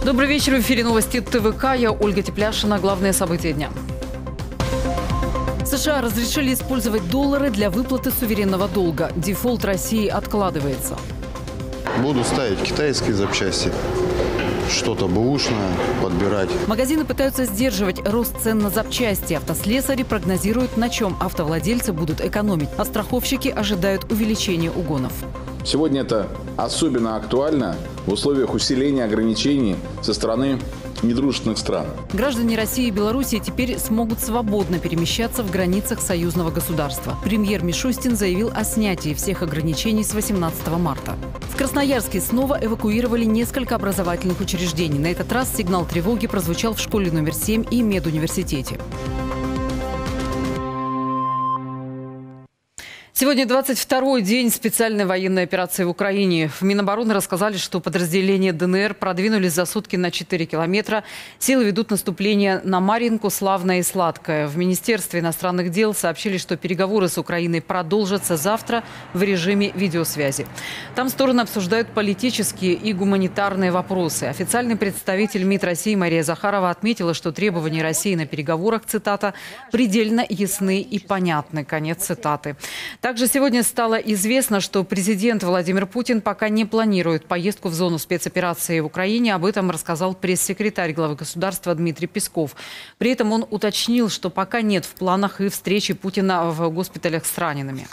Добрый вечер. В эфире новости ТВК. Я Ольга Тепляшина. Главные события дня. США разрешили использовать доллары для выплаты суверенного долга. Дефолт России откладывается. Буду ставить китайские запчасти, что-то бэушное подбирать. Магазины пытаются сдерживать рост цен на запчасти. Автослесари прогнозируют, на чем автовладельцы будут экономить. А страховщики ожидают увеличения угонов. Сегодня это особенно актуально в условиях усиления ограничений со стороны недружественных стран. Граждане России и Белоруссии теперь смогут свободно перемещаться в границах союзного государства. Премьер Мишустин заявил о снятии всех ограничений с 18 марта. В Красноярске снова эвакуировали несколько образовательных учреждений. На этот раз сигнал тревоги прозвучал в школе номер 7 и медуниверситете. Сегодня 22-й день специальной военной операции в Украине. В Минобороны рассказали, что подразделения ДНР продвинулись за сутки на 4 километра. Силы ведут наступление на Марьинку, Славное и Сладкое. В Министерстве иностранных дел сообщили, что переговоры с Украиной продолжатся завтра в режиме видеосвязи. Там стороны обсуждают политические и гуманитарные вопросы. Официальный представитель МИД России Мария Захарова отметила, что требования России на переговорах, цитата, «предельно ясны и понятны». Конец цитаты. Также сегодня стало известно, что президент Владимир Путин пока не планирует поездку в зону спецоперации в Украине. Об этом рассказал пресс-секретарь главы государства Дмитрий Песков. При этом он уточнил, что пока нет в планах и встречи Путина в госпиталях с ранеными.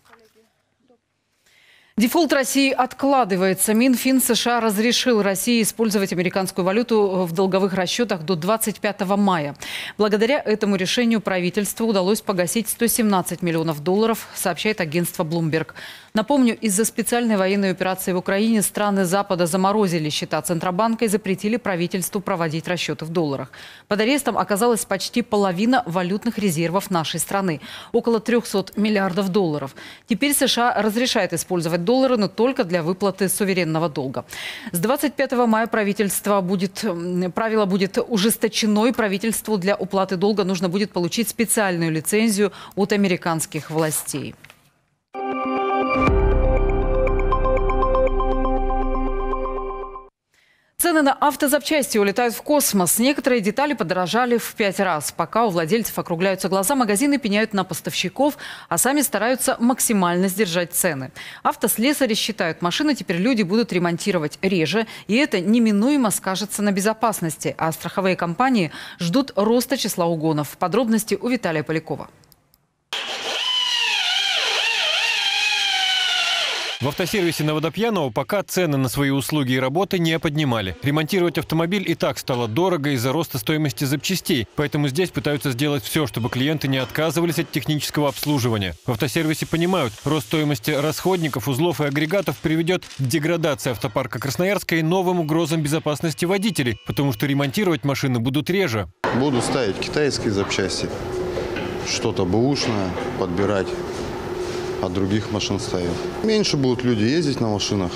Дефолт России откладывается. Минфин США разрешил России использовать американскую валюту в долговых расчетах до 25 мая. Благодаря этому решению правительству удалось погасить 117 миллионов долларов, сообщает агентство Bloomberg. Напомню, из-за специальной военной операции в Украине страны Запада заморозили счета Центробанка и запретили правительству проводить расчеты в долларах. Под арестом оказалась почти половина валютных резервов нашей страны – около 300 миллиардов долларов. Теперь США разрешает использовать доллары, но только для выплаты суверенного долга. С 25 мая правило будет ужесточено, и правительству для уплаты долга нужно будет получить специальную лицензию от американских властей. Цены на автозапчасти улетают в космос. Некоторые детали подорожали в 5 раз. Пока у владельцев округляются глаза, магазины пеняют на поставщиков, а сами стараются максимально сдержать цены. Автослесари считают, машины теперь люди будут ремонтировать реже, и это неминуемо скажется на безопасности. А страховые компании ждут роста числа угонов. Подробности у Виталия Полякова. В автосервисе на Водопьянова пока цены на свои услуги и работы не поднимали. Ремонтировать автомобиль и так стало дорого из-за роста стоимости запчастей. Поэтому здесь пытаются сделать все, чтобы клиенты не отказывались от технического обслуживания. В автосервисе понимают, рост стоимости расходников, узлов и агрегатов приведет к деградации автопарка Красноярска и новым угрозам безопасности водителей, потому что ремонтировать машины будут реже. Буду ставить китайские запчасти, что-то бэушное подбирать. От других машин ставить. Меньше будут люди ездить на машинах.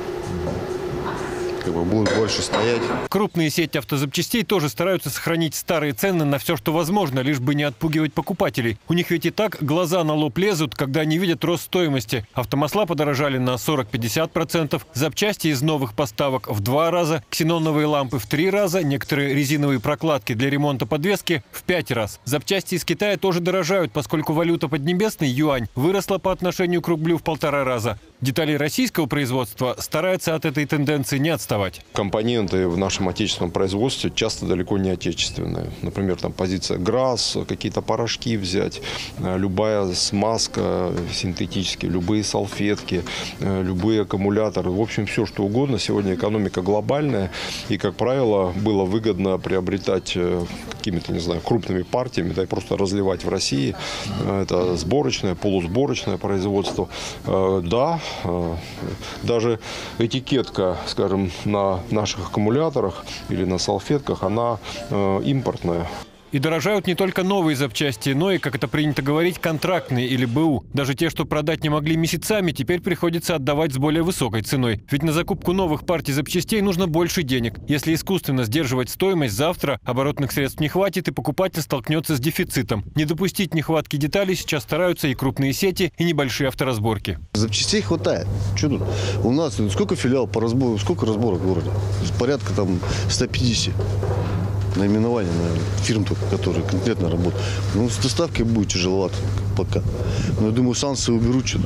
Будут больше стоять. Крупные сети автозапчастей тоже стараются сохранить старые цены на все, что возможно, лишь бы не отпугивать покупателей. У них ведь и так глаза на лоб лезут, когда они видят рост стоимости. Автомасла подорожали на 40-50%, запчасти из новых поставок в 2 раза, ксеноновые лампы в 3 раза, некоторые резиновые прокладки для ремонта подвески в 5 раз. Запчасти из Китая тоже дорожают, поскольку валюта поднебесный, юань, выросла по отношению к рублю в 1,5 раза. Детали российского производства стараются от этой тенденции не отставать. Компоненты в нашем отечественном производстве часто далеко не отечественные. Например, там позиция ГРАС, какие-то порошки взять, любая смазка синтетическая, любые салфетки, любые аккумуляторы. В общем, все, что угодно. Сегодня экономика глобальная. И, как правило, было выгодно приобретать какими-то, не знаю, крупными партиями, да и просто разливать в России. Это сборочное, полусборочное производство. Да, даже этикетка, скажем, на наших аккумуляторах или на салфетках, она импортная. И дорожают не только новые запчасти, но и, как это принято говорить, контрактные или БУ. Даже те, что продать не могли месяцами, теперь приходится отдавать с более высокой ценой. Ведь на закупку новых партий запчастей нужно больше денег. Если искусственно сдерживать стоимость, завтра оборотных средств не хватит, и покупатель столкнется с дефицитом. Не допустить нехватки деталей сейчас стараются и крупные сети, и небольшие авторазборки. Запчастей хватает. Что тут? У нас сколько филиалов по разбору, сколько разборок в городе? Порядка там 150 наименований, наверное, фирм, которые конкретно работают. Ну, с доставкой будет тяжеловато пока. Но я думаю, санкции уберут что-то.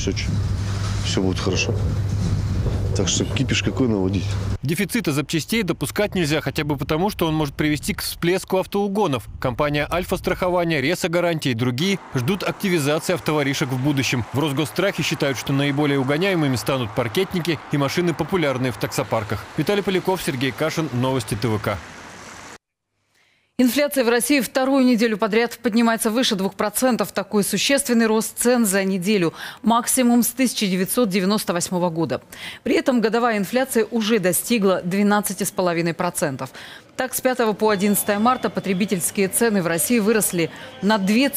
Все будет хорошо. Так что кипиш какой наводить. Дефицита запчастей допускать нельзя хотя бы потому, что он может привести к всплеску автоугонов. Компания «Альфа-страхование», «Ресо-гарантия» и другие ждут активизации автоворишек в будущем. В Росгосстрахе считают, что наиболее угоняемыми станут паркетники и машины, популярные в таксопарках. Виталий Поляков, Сергей Кашин. Новости ТВК. Инфляция в России вторую неделю подряд поднимается выше 2%. Такой существенный рост цен за неделю. Максимум с 1998 года. При этом годовая инфляция уже достигла 12,5%. Так, с 5 по 11 марта потребительские цены в России выросли на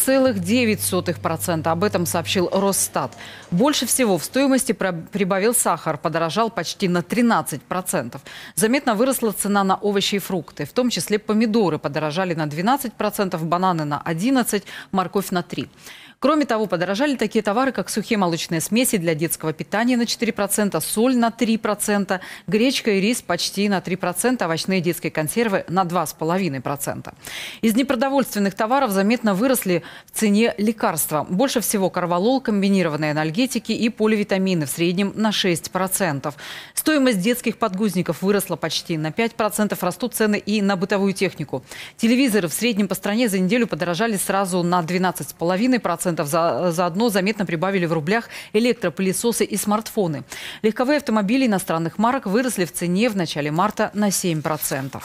2,9%. Об этом сообщил Росстат. Больше всего в стоимости прибавил сахар. Подорожал почти на 13%. Заметно выросла цена на овощи и фрукты. В том числе помидоры подорожали на 12%, бананы на 11%, морковь на 3%. Кроме того, подорожали такие товары, как сухие молочные смеси для детского питания на 4%, соль на 3%, гречка и рис почти на 3%, овощные детские консервы на 2,5%. Из непродовольственных товаров заметно выросли в цене лекарства. Больше всего корвалол, комбинированные анальгетики и поливитамины в среднем на 6%. Стоимость детских подгузников выросла почти на 5%, растут цены и на бытовую технику. Телевизоры в среднем по стране за неделю подорожали сразу на 12,5%. Заодно заметно прибавили в рублях электропылесосы и смартфоны. Легковые автомобили иностранных марок выросли в цене в начале марта на 7%.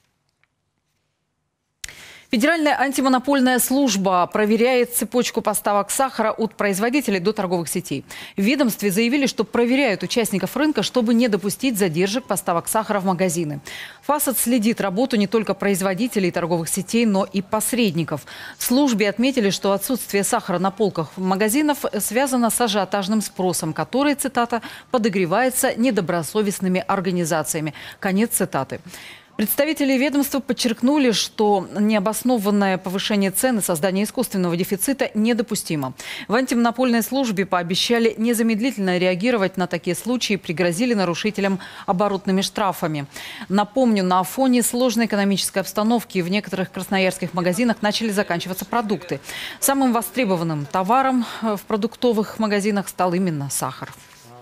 Федеральная антимонопольная служба проверяет цепочку поставок сахара от производителей до торговых сетей. В ведомстве заявили, что проверяют участников рынка, чтобы не допустить задержек поставок сахара в магазины. ФАС отследит работу не только производителей и торговых сетей, но и посредников. В службе отметили, что отсутствие сахара на полках магазинов связано с ажиотажным спросом, который, цитата, «подогревается недобросовестными организациями». Конец цитаты. Представители ведомства подчеркнули, что необоснованное повышение цен и создание искусственного дефицита недопустимо. В антимонопольной службе пообещали незамедлительно реагировать на такие случаи и пригрозили нарушителям оборотными штрафами. Напомню, на фоне сложной экономической обстановки в некоторых красноярских магазинах начали заканчиваться продукты. Самым востребованным товаром в продуктовых магазинах стал именно сахар.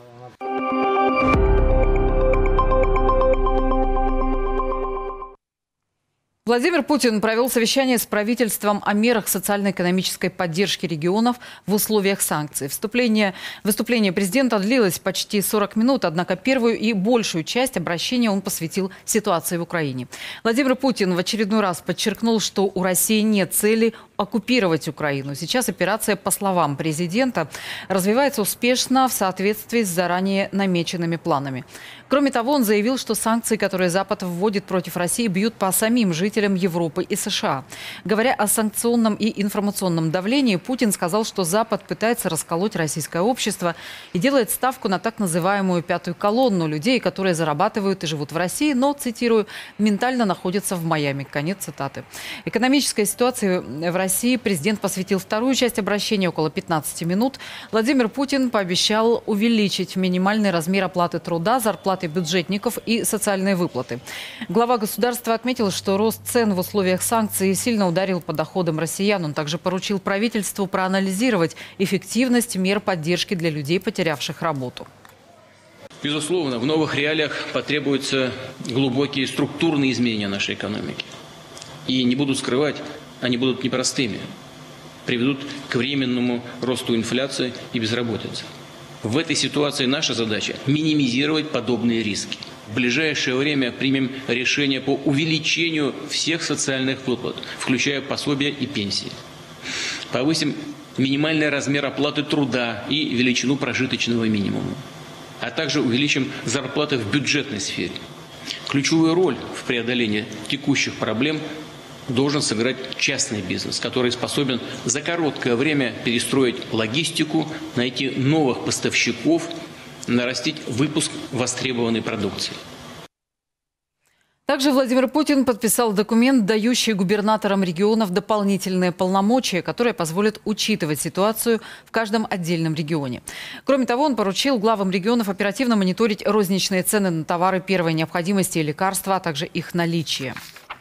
Владимир Путин провел совещание с правительством о мерах социально-экономической поддержки регионов в условиях санкций. Выступление президента длилось почти 40 минут, однако первую и большую часть обращения он посвятил ситуации в Украине. Владимир Путин в очередной раз подчеркнул, что у России нет цели оккупировать Украину. Сейчас операция, по словам президента, развивается успешно в соответствии с заранее намеченными планами. Кроме того, он заявил, что санкции, которые Запад вводит против России, бьют по самим жителям Европы и США. Говоря о санкционном и информационном давлении, Путин сказал, что Запад пытается расколоть российское общество и делает ставку на так называемую «пятую колонну» людей, которые зарабатывают и живут в России, но, цитирую, «ментально находятся в Майами». Конец цитаты. Экономической ситуации в России президент посвятил вторую часть обращения, около 15 минут. Владимир Путин пообещал увеличить минимальный размер оплаты труда, зарплаты бюджетников и социальные выплаты. Глава государства отметил, что рост цен в условиях санкций сильно ударил по доходам россиян. Он также поручил правительству проанализировать эффективность мер поддержки для людей, потерявших работу. Безусловно, в новых реалиях потребуются глубокие структурные изменения нашей экономики. И не буду скрывать, они будут непростыми, приведут к временному росту инфляции и безработицы. В этой ситуации наша задача – минимизировать подобные риски. В ближайшее время примем решение по увеличению всех социальных выплат, включая пособия и пенсии. Повысим минимальный размер оплаты труда и величину прожиточного минимума. А также увеличим зарплаты в бюджетной сфере. Ключевую роль в преодолении текущих проблем должен сыграть частный бизнес, который способен за короткое время перестроить логистику, найти новых поставщиков, нарастить выпуск востребованной продукции. Также Владимир Путин подписал документ, дающий губернаторам регионов дополнительные полномочия, которые позволят учитывать ситуацию в каждом отдельном регионе. Кроме того, он поручил главам регионов оперативно мониторить розничные цены на товары первой необходимости и лекарства, а также их наличие.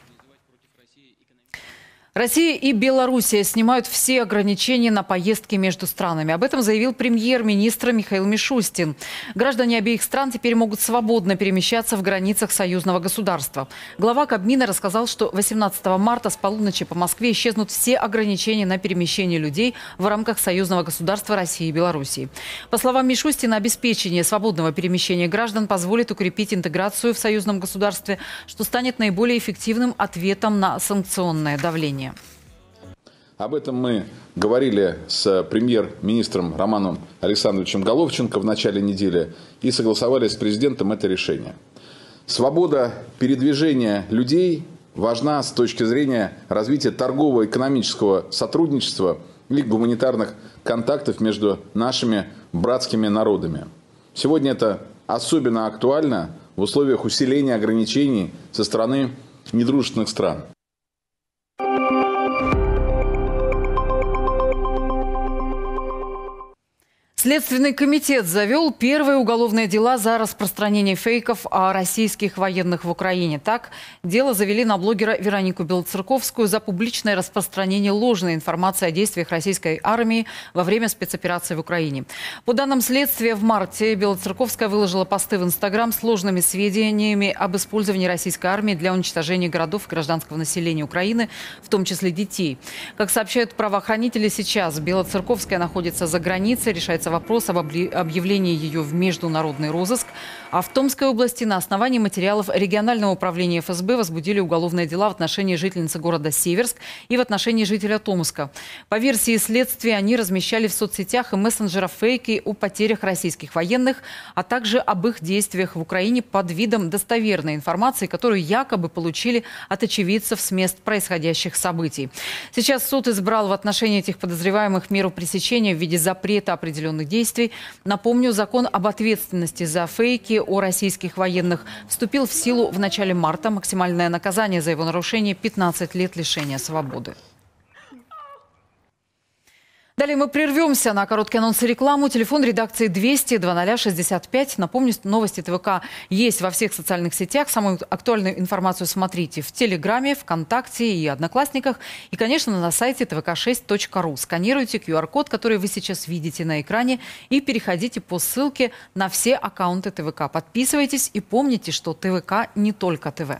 Россия и Белоруссия снимают все ограничения на поездки между странами. Об этом заявил премьер-министр Михаил Мишустин. Граждане обеих стран теперь могут свободно перемещаться в границах союзного государства. Глава Кабмина рассказал, что 18 марта с полуночи по Москве исчезнут все ограничения на перемещение людей в рамках союзного государства России и Белоруссии. По словам Мишустина, обеспечение свободного перемещения граждан позволит укрепить интеграцию в союзном государстве, что станет наиболее эффективным ответом на санкционное давление. Об этом мы говорили с премьер-министром Романом Александровичем Головченко в начале недели и согласовали с президентом это решение. Свобода передвижения людей важна с точки зрения развития торгово-экономического сотрудничества и гуманитарных контактов между нашими братскими народами. Сегодня это особенно актуально в условиях усиления ограничений со стороны недружественных стран. Следственный комитет завел первые уголовные дела за распространение фейков о российских военных в Украине. Так, дело завели на блогера Веронику Белоцерковскую за публичное распространение ложной информации о действиях российской армии во время спецоперации в Украине. По данным следствия, в марте Белоцерковская выложила посты в Инстаграм с ложными сведениями об использовании российской армии для уничтожения городов и гражданского населения Украины, в том числе детей. Как сообщают правоохранители, сейчас Белоцерковская находится за границей, решается вопрос об объявлении ее в международный розыск. А в Томской области на основании материалов регионального управления ФСБ возбудили уголовные дела в отношении жительницы города Северск и в отношении жителя Томска. По версии следствия, они размещали в соцсетях и мессенджерах фейки о потерях российских военных, а также об их действиях в Украине под видом достоверной информации, которую якобы получили от очевидцев с мест происходящих событий. Сейчас суд избрал в отношении этих подозреваемых меру пресечения в виде запрета определенных действий. Напомню, закон об ответственности за фейки о российских военных вступил в силу в начале марта. Максимальное наказание за его нарушение – 15 лет лишения свободы. Далее мы прервемся на короткий анонс и рекламу. Телефон редакции 200-00-65. Напомню, новости ТВК есть во всех социальных сетях. Самую актуальную информацию смотрите в Телеграме, ВКонтакте и Одноклассниках. И, конечно, на сайте tvk6.ru. Сканируйте QR-код, который вы сейчас видите на экране, и переходите по ссылке на все аккаунты ТВК. Подписывайтесь и помните, что ТВК не только ТВ.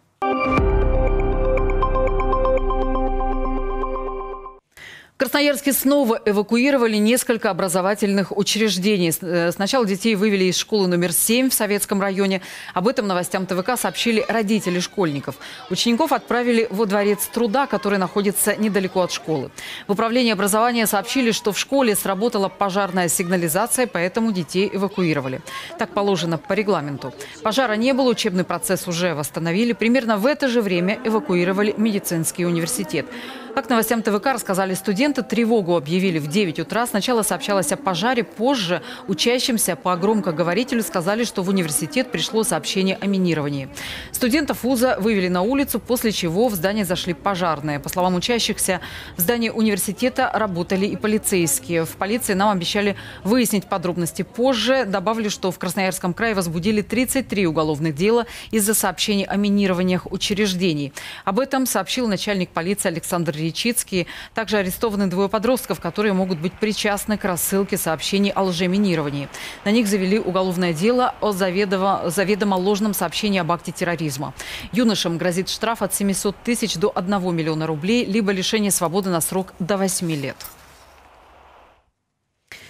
В Красноярске снова эвакуировали несколько образовательных учреждений. Сначала детей вывели из школы номер 7 в Советском районе. Об этом новостям ТВК сообщили родители школьников. Учеников отправили во дворец труда, который находится недалеко от школы. В управлении образования сообщили, что в школе сработала пожарная сигнализация, поэтому детей эвакуировали. Так положено по регламенту. Пожара не было, учебный процесс уже восстановили. Примерно в это же время эвакуировали медицинский университет. Как новостям ТВК рассказали студенты, тревогу объявили в 9 утра. Сначала сообщалось о пожаре, позже учащимся по громкоговорителю сказали, что в университет пришло сообщение о минировании. Студентов вуза вывели на улицу, после чего в здание зашли пожарные. По словам учащихся, в здании университета работали и полицейские. В полиции нам обещали выяснить подробности позже. Добавлю, что в Красноярском крае возбудили 33 уголовных дела из-за сообщений о минированиях учреждений. Об этом сообщил начальник полиции Александр Речицкий. Также арестованы двое подростков, которые могут быть причастны к рассылке сообщений о лжеминировании. На них завели уголовное дело о заведомо ложном сообщении об акте терроризма. Юношам грозит штраф от 700 тысяч до 1 миллиона рублей, либо лишение свободы на срок до 8 лет.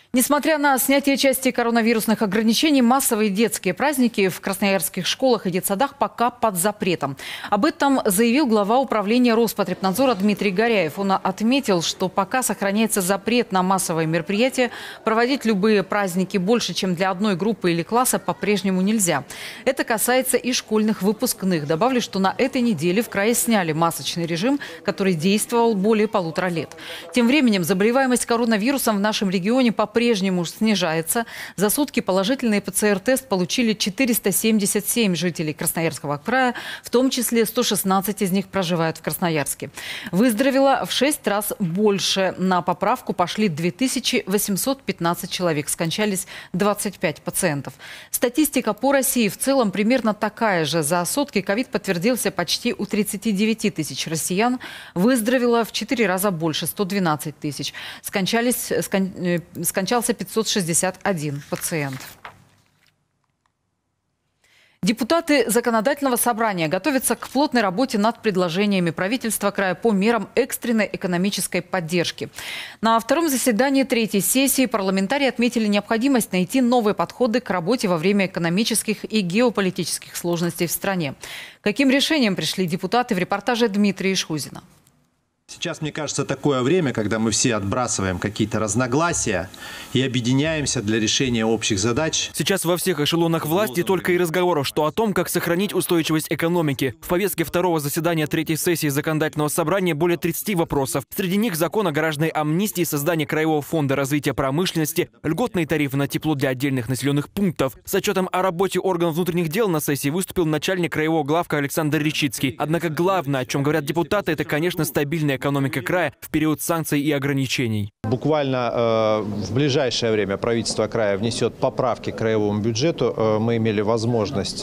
Несмотря на снятие части коронавирусных ограничений, массовые детские праздники в красноярских школах и детсадах пока под запретом. Об этом заявил глава управления Роспотребнадзора Дмитрий Горяев. Он отметил, что пока сохраняется запрет на массовые мероприятия, проводить любые праздники больше, чем для одной группы или класса, по-прежнему нельзя. Это касается и школьных выпускных. Добавлю, что на этой неделе в крае сняли масочный режим, который действовал более 1,5 лет. Тем временем заболеваемость коронавирусом в нашем регионе по-прежнему снижается. За сутки положительный ПЦР-тест получили 477 жителей Красноярского края, в том числе 116 из них проживают в Красноярске. Выздоровело в 6 раз больше. На поправку пошли 2815 человек, скончались 25 пациентов. Статистика по России в целом примерно такая же. За сутки ковид подтвердился почти у 39 тысяч россиян, выздоровело в 4 раза больше, 112 тысяч. Скончался 561 пациент. Депутаты Законодательного собрания готовятся к плотной работе над предложениями правительства края по мерам экстренной экономической поддержки. На втором заседании 3-й сессии парламентарии отметили необходимость найти новые подходы к работе во время экономических и геополитических сложностей в стране. К каким решениям пришли депутаты, в репортаже Дмитрия Ишхузина. Сейчас, мне кажется, такое время, когда мы все отбрасываем какие-то разногласия и объединяемся для решения общих задач. Сейчас во всех эшелонах власти только и разговоров, что о том, как сохранить устойчивость экономики. В повестке второго заседания 3-й сессии Законодательного собрания более 30 вопросов. Среди них закон о гаражной амнистии, создание Краевого фонда развития промышленности, льготные тарифы на тепло для отдельных населенных пунктов. С отчетом о работе органов внутренних дел на сессии выступил начальник краевого главка Александр Речицкий. Однако главное, о чем говорят депутаты, это, конечно, стабильная экономика края в период санкций и ограничений. Буквально в ближайшее время правительство края внесет поправки к краевому бюджету. Мы имели возможность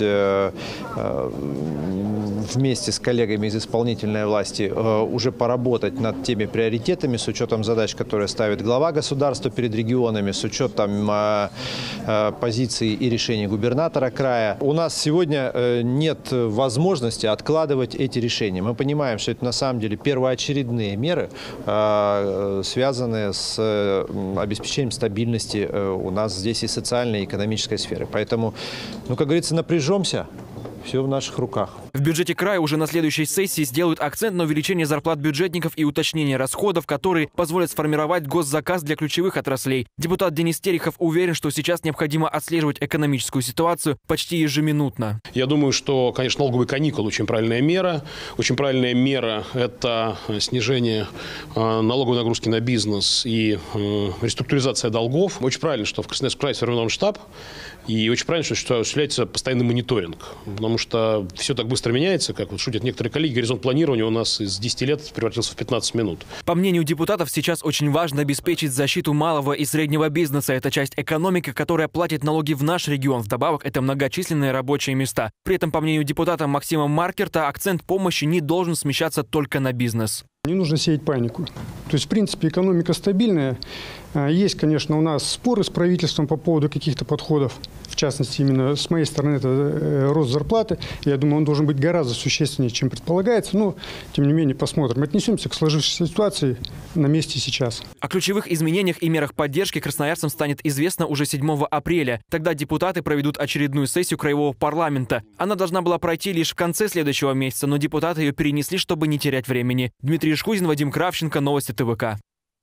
вместе с коллегами из исполнительной власти уже поработать над теми приоритетами с учетом задач, которые ставит глава государства перед регионами, с учетом позиций и решений губернатора края. У нас сегодня нет возможности откладывать эти решения. Мы понимаем, что это на самом деле первоочередные меры, связанные с обеспечением стабильности у нас здесь и социальной, и экономической сферы. Поэтому, как говорится, напряжемся. Все в наших руках. В бюджете края уже на следующей сессии сделают акцент на увеличение зарплат бюджетников и уточнение расходов, которые позволят сформировать госзаказ для ключевых отраслей. Депутат Денис Терехов уверен, что сейчас необходимо отслеживать экономическую ситуацию почти ежеминутно. Я думаю, что, конечно, налоговые каникулы очень правильная мера. Очень правильная мера – это снижение налоговой нагрузки на бизнес и реструктуризация долгов. Очень правильно, что в Красноярском крае сформирован штаб. И очень правильно, что осуществляется постоянный мониторинг. Потому что все так быстро меняется, как вот шутят некоторые коллеги. Горизонт планирования у нас из 10 лет превратился в 15 минут. По мнению депутатов, сейчас очень важно обеспечить защиту малого и среднего бизнеса. Это часть экономики, которая платит налоги в наш регион. Вдобавок, это многочисленные рабочие места. При этом, по мнению депутата Максима Маркерта, акцент помощи не должен смещаться только на бизнес. Не нужно сеять панику. То есть, в принципе, экономика стабильная. Есть, конечно, у нас споры с правительством по поводу каких-то подходов. В частности, именно с моей стороны, это рост зарплаты. Я думаю, он должен быть гораздо существеннее, чем предполагается. Но, тем не менее, посмотрим. Отнесемся к сложившейся ситуации на месте сейчас. О ключевых изменениях и мерах поддержки красноярцам станет известно уже 7 апреля. Тогда депутаты проведут очередную сессию Краевого парламента. Она должна была пройти лишь в конце следующего месяца, но депутаты ее перенесли, чтобы не терять времени. Дмитрий Ишхузин, Вадим Кравченко, новости ТВК.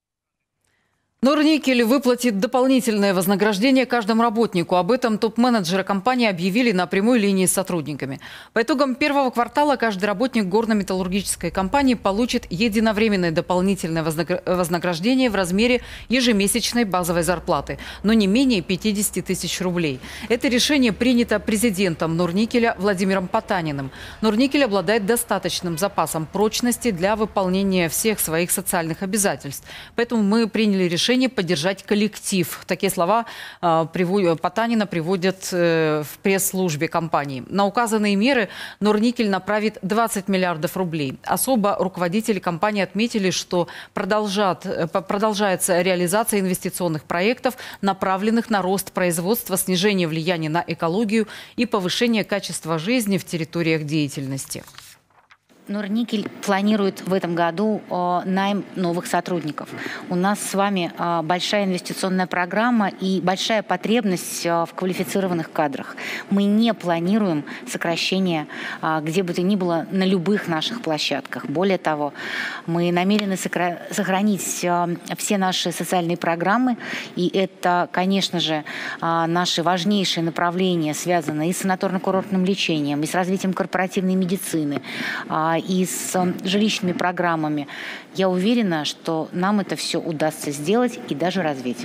Норникель выплатит дополнительное вознаграждение каждому работнику. Об этом топ-менеджеры компании объявили на прямой линии с сотрудниками. По итогам первого квартала каждый работник горно-металлургической компании получит единовременное дополнительное вознаграждение в размере ежемесячной базовой зарплаты, но не менее 50 тысяч рублей. Это решение принято президентом Норникеля Владимиром Потаниным. Норникель обладает достаточным запасом прочности для выполнения всех своих социальных обязательств. Поэтому мы приняли решение поддержать коллектив. Такие слова Потанина приводят в пресс-службе компании. На указанные меры Норникель направит 20 миллиардов рублей. Особо руководители компании отметили, что продолжается реализация инвестиционных проектов, направленных на рост производства, снижение влияния на экологию и повышение качества жизни в территориях деятельности. Норникель планирует в этом году найм новых сотрудников. У нас с вами большая инвестиционная программа и большая потребность в квалифицированных кадрах. Мы не планируем сокращение где бы то ни было на любых наших площадках. Более того, мы намерены сохранить все наши социальные программы. И это, конечно же, наши важнейшие направления, связанные и с санаторно-курортным лечением, и с развитием корпоративной медицины, и с жилищными программами. Я уверена, что нам это все удастся сделать и даже развить.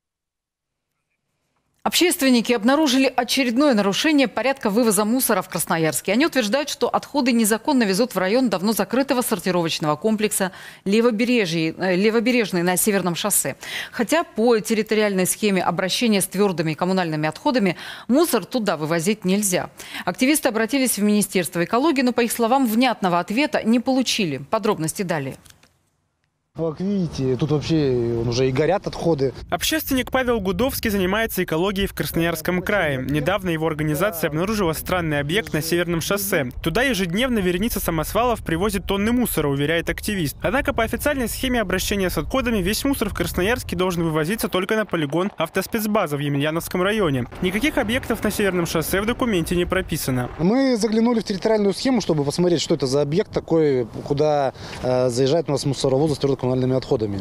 Общественники обнаружили очередное нарушение порядка вывоза мусора в Красноярске. Они утверждают, что отходы незаконно везут в район давно закрытого сортировочного комплекса «Левобережный» на Северном шоссе. Хотя по территориальной схеме обращения с твердыми коммунальными отходами мусор туда вывозить нельзя. Активисты обратились в Министерство экологии, но, по их словам, внятного ответа не получили. Подробности далее. Как видите, тут вообще уже и горят отходы. Общественник Павел Гудовский занимается экологией в Красноярском крае. Недавно его организация обнаружила странный объект на Северном шоссе. Туда ежедневно вереница самосвалов привозит тонны мусора, уверяет активист. Однако по официальной схеме обращения с отходами весь мусор в Красноярске должен вывозиться только на полигон автоспецбаза в Емельяновском районе. Никаких объектов на Северном шоссе в документе не прописано. Мы заглянули в территориальную схему, чтобы посмотреть, что это за объект такой, куда заезжает у нас мусоровозы с твердокоммунальными отходами.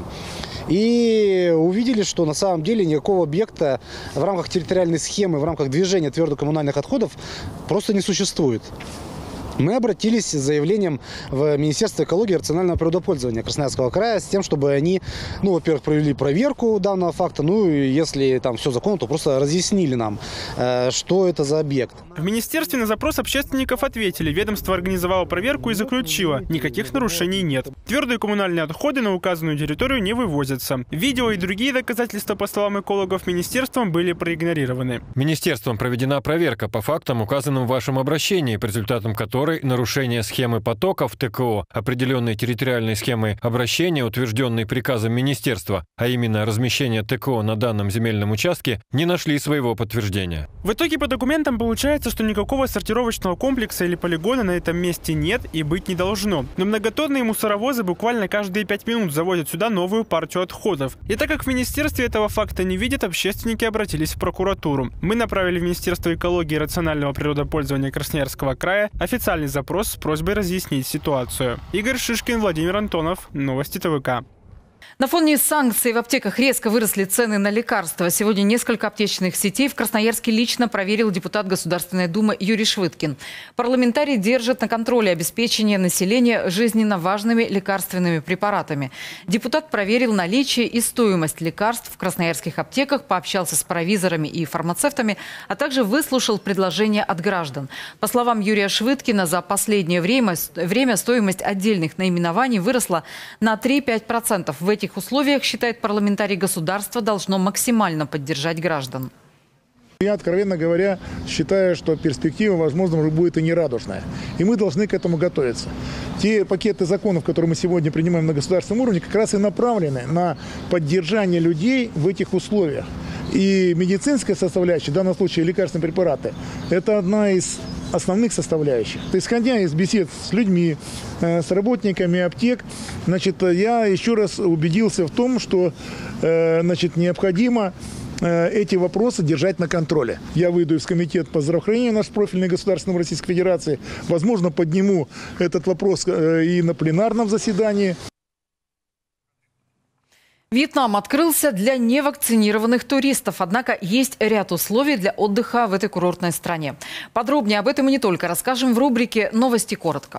И увидели, что на самом деле никакого объекта в рамках территориальной схемы, в рамках движения твердокоммунальных отходов просто не существует. Мы обратились с заявлением в Министерство экологии и рационального природопользования Красноярского края с тем, чтобы они, во-первых, провели проверку данного факта, и если там все законно, то просто разъяснили нам, что это за объект. В министерстве на запрос общественников ответили. Ведомство организовало проверку и заключило: никаких нарушений нет. Твердые коммунальные отходы на указанную территорию не вывозятся. Видео и другие доказательства, по словам экологов, министерством были проигнорированы. Министерством проведена проверка по фактам, указанным в вашем обращении, по результатам которой нарушение схемы потоков ТКО, определенной территориальной схемой обращения, утвержденной приказом министерства, а именно размещение ТКО на данном земельном участке, не нашли своего подтверждения. В итоге по документам получается, что никакого сортировочного комплекса или полигона на этом месте нет и быть не должно. Но многотонные мусоровозы буквально каждые 5 минут заводят сюда новую партию отходов. И так как в министерстве этого факта не видят, общественники обратились в прокуратуру. Мы направили в Министерство экологии и рационального природопользования Красноярского края официальный запрос с просьбой разъяснить ситуацию. Игорь Шишкин, Владимир Антонов. Новости ТВК. На фоне санкций в аптеках резко выросли цены на лекарства. Сегодня несколько аптечных сетей в Красноярске лично проверил депутат Государственной Думы Юрий Швыдкин. Парламентарий держит на контроле обеспечение населения жизненно важными лекарственными препаратами. Депутат проверил наличие и стоимость лекарств в красноярских аптеках, пообщался с провизорами и фармацевтами, а также выслушал предложения от граждан. По словам Юрия Швыдкина, за последнее время стоимость отдельных наименований выросла на 3-5%. В этих условиях, считает парламентарий, государство должно максимально поддержать граждан. Я, откровенно говоря, считаю, что перспектива, возможно, будет и нерадужная. И мы должны к этому готовиться. Те пакеты законов, которые мы сегодня принимаем на государственном уровне, как раз и направлены на поддержание людей в этих условиях. И медицинская составляющая, в данном случае лекарственные препараты, это одна из основных составляющих. Исходя из бесед с людьми, с работниками аптек, я еще раз убедился в том, что необходимо эти вопросы держать на контроле. Я выйду из комитета по здравоохранению, наш профильный государственный в Российской Федерации. Возможно, подниму этот вопрос и на пленарном заседании. Вьетнам открылся для невакцинированных туристов. Однако есть ряд условий для отдыха в этой курортной стране. Подробнее об этом и не только расскажем в рубрике «Новости коротко».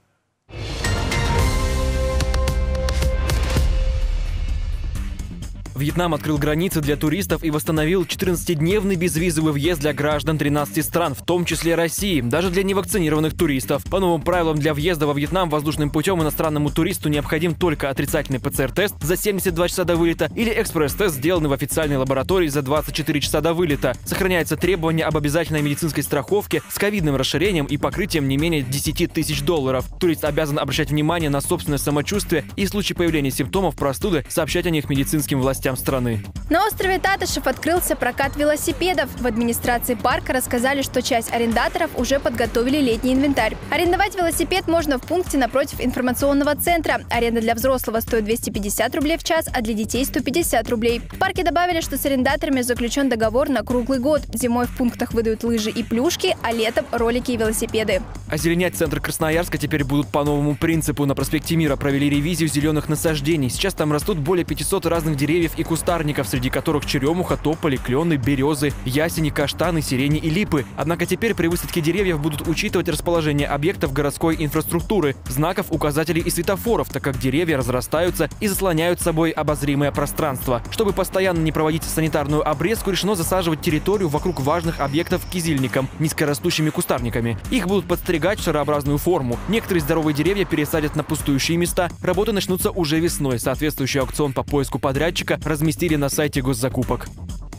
Вьетнам открыл границы для туристов и восстановил 14-дневный безвизовый въезд для граждан 13 стран, в том числе России, даже для невакцинированных туристов. По новым правилам, для въезда во Вьетнам воздушным путем иностранному туристу необходим только отрицательный ПЦР-тест за 72 часа до вылета или экспресс-тест, сделанный в официальной лаборатории за 24 часа до вылета. Сохраняется требование об обязательной медицинской страховке с ковидным расширением и покрытием не менее $10 тысяч. Турист обязан обращать внимание на собственное самочувствие и в случае появления симптомов простуды сообщать о них медицинским властям частям страны. На острове Татышев открылся прокат велосипедов. В администрации парка рассказали, что часть арендаторов уже подготовили летний инвентарь. Арендовать велосипед можно в пункте напротив информационного центра. Аренда для взрослого стоит 250 рублей в час, а для детей 150 рублей. В парке добавили, что с арендаторами заключен договор на круглый год. Зимой в пунктах выдают лыжи и плюшки, а летом ролики и велосипеды. Озеленять центр Красноярска теперь будут по новому принципу. На проспекте Мира провели ревизию зеленых насаждений. Сейчас там растут более 500 разных деревьев и кустарников, среди которых черемуха, тополи, клены, березы, ясени, каштаны, сирени и липы. Однако теперь при высадке деревьев будут учитывать расположение объектов городской инфраструктуры, знаков, указателей и светофоров, так как деревья разрастаются и заслоняют собой обозримое пространство. Чтобы постоянно не проводить санитарную обрезку, решено засаживать территорию вокруг важных объектов кизильником, низкорастущими кустарниками. Их будут подстригать в шарообразную форму. Некоторые здоровые деревья пересадят на пустующие места. Работы начнутся уже весной. Соответствующий аукцион по поиску подрядчика разместили на сайте госзакупок.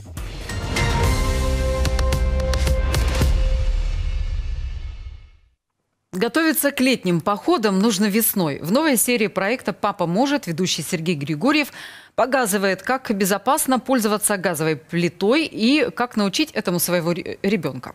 Готовиться к летним походам нужно весной. В новой серии проекта «Папа может» ведущий Сергей Григорьев показывает, как безопасно пользоваться газовой плитой и как научить этому своего ребенка.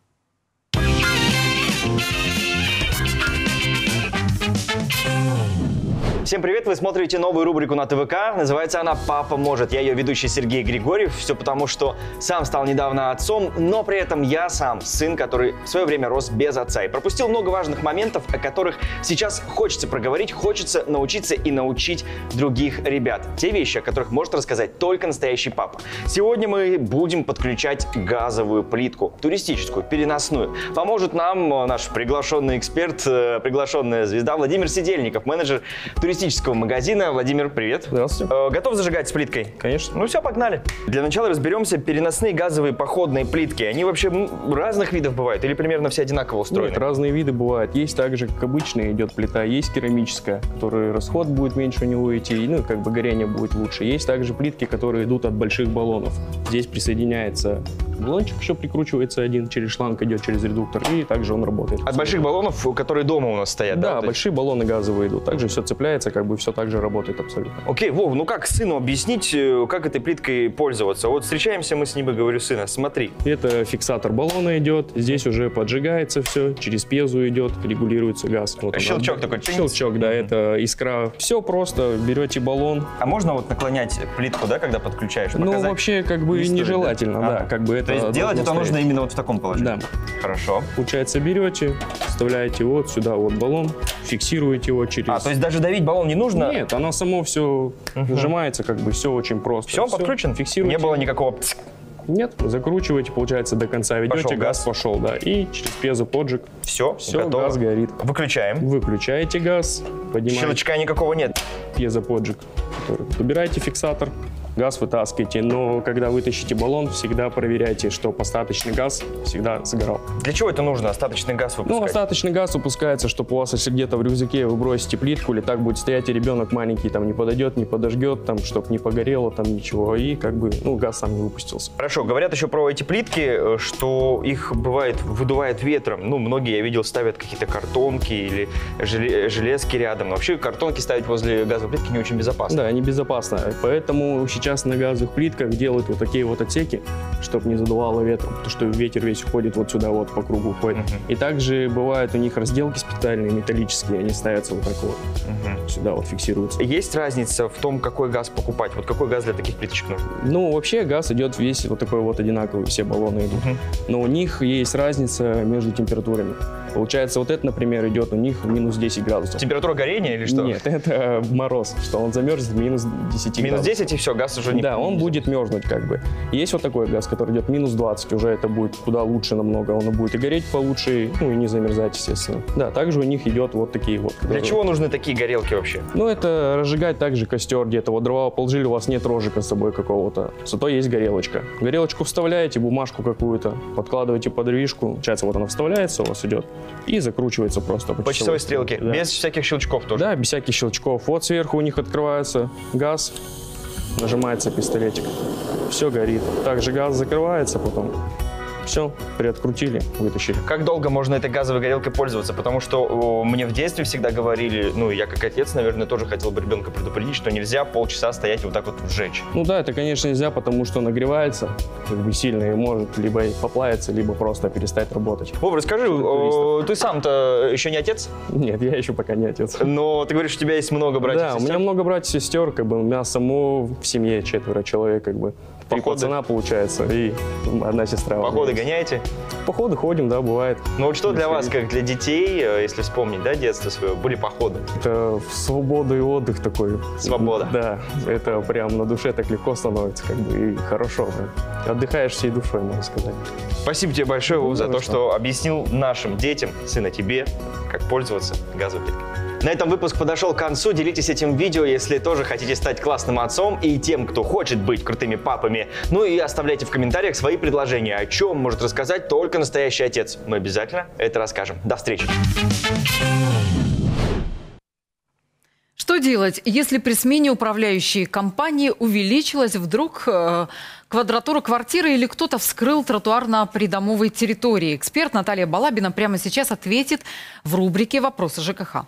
Всем привет! Вы смотрите новую рубрику на ТВК. Называется она «Папа может». Я ее ведущий Сергей Григорьев. Все потому, что сам стал недавно отцом, но при этом я сам сын, который в свое время рос без отца. И пропустил много важных моментов, о которых сейчас хочется проговорить, хочется научиться и научить других ребят. Те вещи, о которых может рассказать только настоящий папа. Сегодня мы будем подключать газовую плитку, туристическую, переносную. Поможет нам наш приглашенный эксперт, приглашенная звезда Владимир Сидельников, менеджер туристического магазина. Владимир, привет. Здравствуйте. Готов зажигать с плиткой? Конечно. Ну все, погнали. Для начала разберемся. Переносные газовые походные плитки. Они вообще разных видов бывают или примерно все одинаково устроены? Нет, разные виды бывают. Есть также, как обычная идет плита, есть керамическая, которая расход будет меньше у него идти, ну как бы горение будет лучше. Есть также плитки, которые идут от больших баллонов. Здесь присоединяется баллончик, еще прикручивается один, через шланг идет через редуктор, и также он работает. От больших баллонов, которые дома у нас стоят, да? Да, большие баллоны газовые идут. Также все цепляется, как бы все так же работает абсолютно. Окей, Вов, ну как сыну объяснить, как этой плиткой пользоваться? Вот встречаемся мы с ним и говорю: сына, смотри. Это фиксатор баллона идет, здесь уже поджигается все, через пьезу идет, регулируется газ. Вот щелчок такой. Щелчок, да, это искра. Все просто, берете баллон. А можно вот наклонять плитку, да, когда подключаешь? Ну, вообще, как бы нежелательно, да, как бы это... То есть делать это нужно именно вот в таком положении? Да. Хорошо. Получается, берете, вставляете вот сюда вот баллон, фиксируете его через... то есть даже давить баллон не нужно? Нет, оно само все нажимается, как бы все очень просто. Все, подключен? Фиксируете. Не было никакого... Нет, закручиваете, получается, до конца ведете, газ пошел, да, и через пьезу поджиг. Все, готово. Газ горит. Выключаем. Выключаете газ, поднимаете. Щелчка никакого нет. Пьезо поджиг. Убираете фиксатор, газ вытаскиваете, но когда вытащите баллон, всегда проверяйте, что остаточный газ всегда сгорал. Для чего это нужно, остаточный газ выпускать? Ну, остаточный газ выпускается, чтобы у вас, если где-то в рюкзаке вы бросите плитку, или так будет стоять, и ребенок маленький там не подойдет, не подожгет, там, чтобы не погорело, там ничего, и как бы, ну, газ сам не выпустился. Хорошо, говорят еще про эти плитки, что их бывает выдувает ветром. Ну, многие, я видел, ставят какие-то картонки или железки рядом. Но вообще картонки ставить возле газовой плитки не очень безопасно. Да, небезопасно. Поэтому сейчас на газовых плитках делают вот такие вот отсеки, чтобы не задувало ветром, потому что ветер весь уходит вот сюда, вот по кругу уходит. И также бывают у них разделки специальные, металлические, они ставятся вот так вот, сюда вот фиксируются. Есть разница в том, какой газ покупать? Вот какой газ для таких плиточек нужен? Ну, вообще газ идет весь вот такой вот одинаковый, все баллоны идут. Но у них есть разница между температурами. Получается, вот это, например, идет у них минус 10 градусов. Температура горения или что? Нет, это мороз, что он замерзнет минус 10 градусов. Минус 10 и все, газ уже не... Да, он будет мерзнуть как бы. Есть вот такой газ, который идет минус 20, уже это будет куда лучше намного, он будет и гореть получше, ну и не замерзать, естественно. Да, также у них идет вот такие вот. Для чего нужны такие горелки вообще? Ну, это разжигать также костер где-то, вот дрова положили, у вас нет рожика с собой какого-то, зато есть горелочка. Горелочку вставляете, бумажку какую-то, подкладываете под дровишку, получается, вот она вставляется, у вас идет, и закручивается просто по часовой стрелке, да. Без всяких щелчков тоже? Да, без всяких щелчков. Вот сверху у них открывается газ, нажимается пистолетик, все горит. Также газ закрывается потом, Все, приоткрутили, вытащили. Как долго можно этой газовой горелкой пользоваться? Потому что мне в детстве всегда говорили, ну, я как отец, наверное, тоже хотел бы ребенка предупредить, что нельзя полчаса стоять и вот так вот сжечь. Ну да, это, конечно, нельзя, потому что нагревается как бы сильно и может либо поплавиться, либо просто перестать работать. Вов, расскажи, ты сам-то еще не отец? Нет, я еще пока не отец. Но ты говоришь, у тебя есть много братьев и сестер? Да, у меня много братьев и сестер, как бы у меня само в семье 4 человек, как бы. Пацана получается, и одна сестра. Походы гоняете? Походы ходим, да, бывает. Ну вот что для вас, как для детей, если вспомнить, да, детство свое, были походы? Это свобода и отдых такой. Свобода? Да, это прям на душе так легко становится, как бы, и хорошо. Да. Отдыхаешь всей душой, можно сказать. Спасибо тебе большое, Вов, за то, что объяснил нашим детям, сына тебе, как пользоваться газовой плиткой. На этом выпуск подошел к концу. Делитесь этим видео, если тоже хотите стать классным отцом и тем, кто хочет быть крутыми папами. Ну и оставляйте в комментариях свои предложения, о чем может рассказать только настоящий отец. Мы обязательно это расскажем. До встречи! Что делать, если при смене управляющей компании увеличилась вдруг квадратура квартиры или кто-то вскрыл тротуар на придомовой территории? Эксперт Наталья Балабина прямо сейчас ответит в рубрике «Вопросы ЖКХ».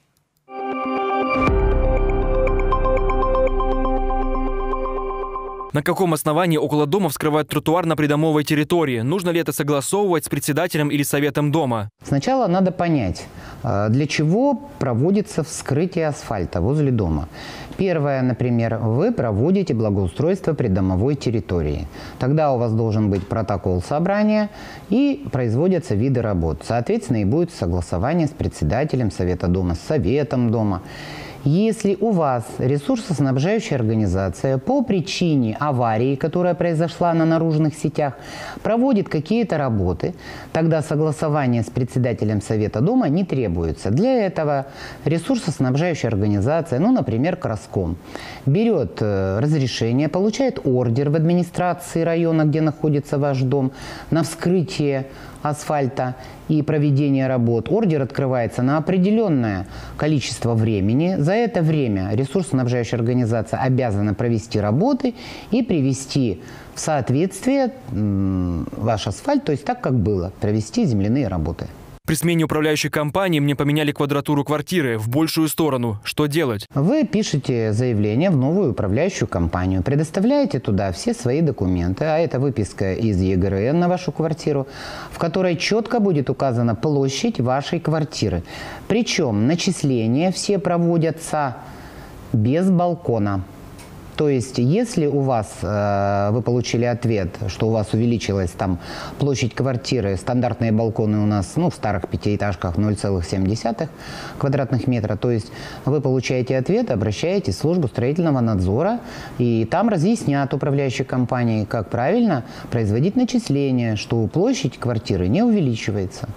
На каком основании около дома вскрывают тротуар на придомовой территории? Нужно ли это согласовывать с председателем или советом дома? Сначала надо понять, для чего проводится вскрытие асфальта возле дома. Первое, например, вы проводите благоустройство придомовой территории. Тогда у вас должен быть протокол собрания и производятся виды работ. Соответственно, и будет согласование с председателем совета дома, с советом дома. Если у вас ресурсоснабжающая организация по причине аварии, которая произошла на наружных сетях, проводит какие-то работы, тогда согласование с председателем совета дома не требуется. Для этого ресурсоснабжающая организация, ну, например, Краском, берет разрешение, получает ордер в администрации района, где находится ваш дом, на вскрытие асфальта и проведение работ. Ордер открывается на определенное количество времени. За это время ресурсоснабжающая организация обязана провести работы и привести в соответствие ваш асфальт, то есть так, как было, провести земляные работы. При смене управляющей компании мне поменяли квадратуру квартиры в большую сторону. Что делать? Вы пишете заявление в новую управляющую компанию, предоставляете туда все свои документы, а это выписка из ЕГРН на вашу квартиру, в которой четко будет указана площадь вашей квартиры. Причем начисления все проводятся без балкона. То есть, если у вас, вы получили ответ, что у вас увеличилась там площадь квартиры, стандартные балконы у нас, ну, в старых пятиэтажках 0,7 квадратных метра, то есть вы получаете ответ, обращаетесь в службу строительного надзора, и там разъяснят управляющей компании, как правильно производить начисления, что площадь квартиры не увеличивается.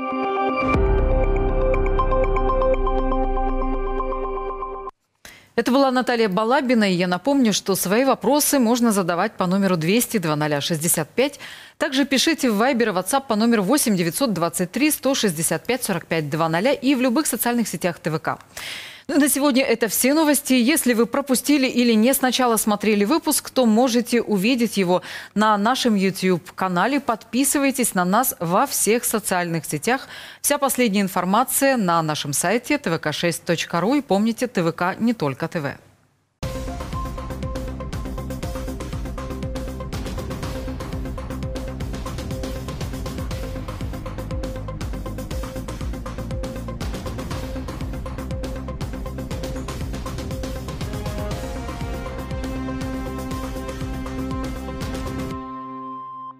Это была Наталья Балабина, и я напомню, что свои вопросы можно задавать по номеру 200 0065. Также пишите в Вайбер и WhatsApp по номеру 8 923 165 45 00 и в любых социальных сетях ТВК. На сегодня это все новости. Если вы пропустили или не сначала смотрели выпуск, то можете увидеть его на нашем YouTube-канале. Подписывайтесь на нас во всех социальных сетях. Вся последняя информация на нашем сайте tvk6.ru. И помните, ТВК не только ТВ.